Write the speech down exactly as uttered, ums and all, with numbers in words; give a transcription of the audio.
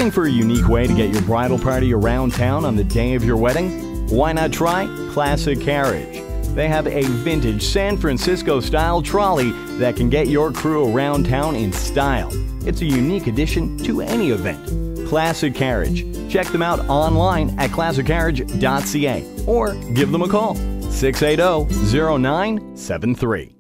Looking for a unique way to get your bridal party around town on the day of your wedding? Why not try Classic Carriage? They have a vintage San Francisco-style trolley that can get your crew around town in style. It's a unique addition to any event. Classic Carriage. Check them out online at classic carriage dot c a or give them a call, six eight zero, zero nine seven three.